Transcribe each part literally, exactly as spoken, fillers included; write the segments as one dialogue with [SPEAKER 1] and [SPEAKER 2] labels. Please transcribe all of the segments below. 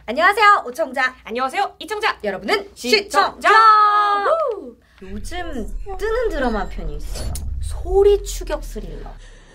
[SPEAKER 1] 안녕하세요, 오청자.
[SPEAKER 2] 안녕하세요, 이청자.
[SPEAKER 1] 여러분은
[SPEAKER 2] 시청자.
[SPEAKER 1] 시청자. 요즘 뜨는 드라마 한 편이 있어요. 소리 추격 스릴러.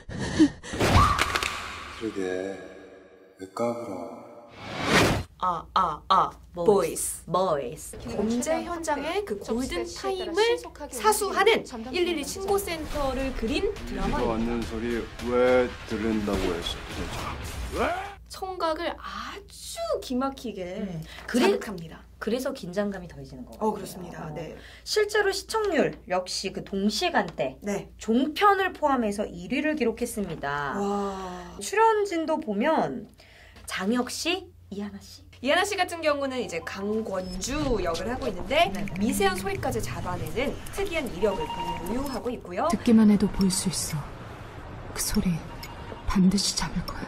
[SPEAKER 3] 그러게 왜 까불어?
[SPEAKER 2] 아, 아, 아, 보이스.
[SPEAKER 1] 보이스.
[SPEAKER 2] 범죄 현장의 그 골든 타임을 사수하는 일일이 신고센터를 그린 드라마입니다.
[SPEAKER 3] 왔는 소리 왜 들린다고 했어 도대체?
[SPEAKER 2] 청각을 아주 기막히게
[SPEAKER 1] 음. 그래-
[SPEAKER 2] 자극합니다.
[SPEAKER 1] 그래서 긴장감이 더해지는 거예요.
[SPEAKER 2] 어, 그렇습니다. 네.
[SPEAKER 1] 실제로 시청률 역시 그 동시간대
[SPEAKER 2] 네.
[SPEAKER 1] 종편을 포함해서 일 위를 기록했습니다.
[SPEAKER 2] 와.
[SPEAKER 1] 출연진도 보면 장혁 씨, 이하나 씨.
[SPEAKER 2] 이하나 씨 같은 경우는 이제 강권주 역을 하고 있는데
[SPEAKER 1] 네.
[SPEAKER 2] 미세한 소리까지 잡아내는 특이한 이력을 보유하고 있고요.
[SPEAKER 4] 듣기만 해도 볼 수 있어. 그 소리 반드시 잡을 거야.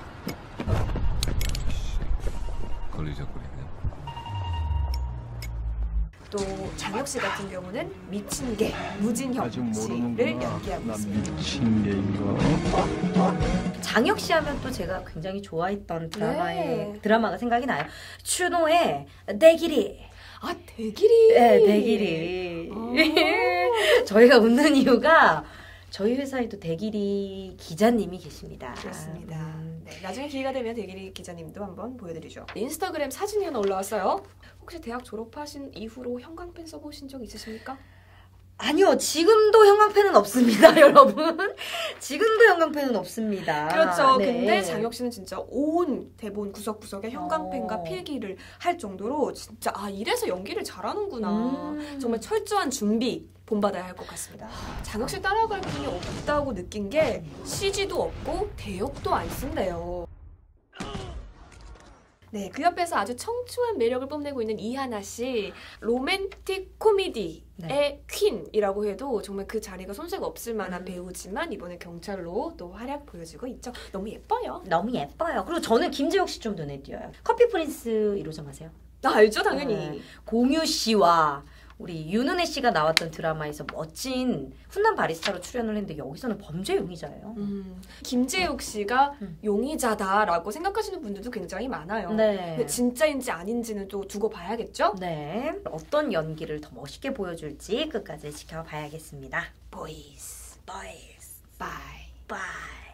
[SPEAKER 3] 걸리적거리네.
[SPEAKER 2] 또 장혁 씨 같은 경우는 미친 개 무진혁 씨를 연기하고 있습니다.
[SPEAKER 3] 미친 게인가?
[SPEAKER 1] 장혁 씨 하면 또 제가 굉장히 좋아했던 드라마의
[SPEAKER 2] 네.
[SPEAKER 1] 드라마가 생각이 나요. 추노의 대길이.
[SPEAKER 2] 아, 대길이.
[SPEAKER 1] 네, 대길이.
[SPEAKER 2] 아.
[SPEAKER 1] 저희가 웃는 이유가 저희 회사에도 대길이 기자님이 계십니다.
[SPEAKER 2] 그렇습니다.
[SPEAKER 1] 음.
[SPEAKER 2] 네, 나중에 기회가 되면 대길이 기자님도 한번 보여드리죠. 인스타그램 사진이 하나 올라왔어요. 혹시 대학 졸업하신 이후로 형광펜 써보신 적 있으십니까?
[SPEAKER 1] 아니요, 지금도 형광펜은 없습니다, 여러분. 지금도 형광펜은 없습니다.
[SPEAKER 2] 그렇죠.
[SPEAKER 1] 네.
[SPEAKER 2] 근데 장혁 씨는 진짜 온 대본 구석구석에 형광펜과
[SPEAKER 1] 어.
[SPEAKER 2] 필기를 할 정도로 진짜 아 이래서 연기를 잘하는구나.
[SPEAKER 1] 음.
[SPEAKER 2] 정말 철저한 준비 본받아야 할 것 같습니다. 장혁 씨 따라갈 분이 없다고 느낀 게 씨지도 없고 대역도 안 쓴대요. 네, 그 옆에서 아주 청초한 매력을 뽐내고 있는 이하나 씨, 로맨틱 코미디의
[SPEAKER 1] 네.
[SPEAKER 2] 퀸이라고 해도 정말 그 자리가 손색 없을 만한
[SPEAKER 1] 음.
[SPEAKER 2] 배우지만 이번에 경찰로 또 활약 보여주고 있죠. 너무 예뻐요.
[SPEAKER 1] 너무 예뻐요. 그리고 저는 김재욱 씨 좀 눈에 띄어요. 커피 프린스 일 호점 아세요?
[SPEAKER 2] 나 알죠, 당연히.
[SPEAKER 1] 네. 공유 씨와 우리 윤은혜 씨가 나왔던 드라마에서 멋진 훈남 바리스타로 출연을 했는데 여기서는 범죄 용의자예요.
[SPEAKER 2] 음, 김재욱 씨가
[SPEAKER 1] 음.
[SPEAKER 2] 용의자다라고 생각하시는 분들도 굉장히 많아요.
[SPEAKER 1] 네.
[SPEAKER 2] 근데 진짜인지 아닌지는 또 두고 봐야겠죠?
[SPEAKER 1] 네. 어떤 연기를 더 멋있게 보여줄지 끝까지 지켜봐야겠습니다.
[SPEAKER 2] 보이스,
[SPEAKER 1] 보이스.
[SPEAKER 2] 바이.
[SPEAKER 1] 바이.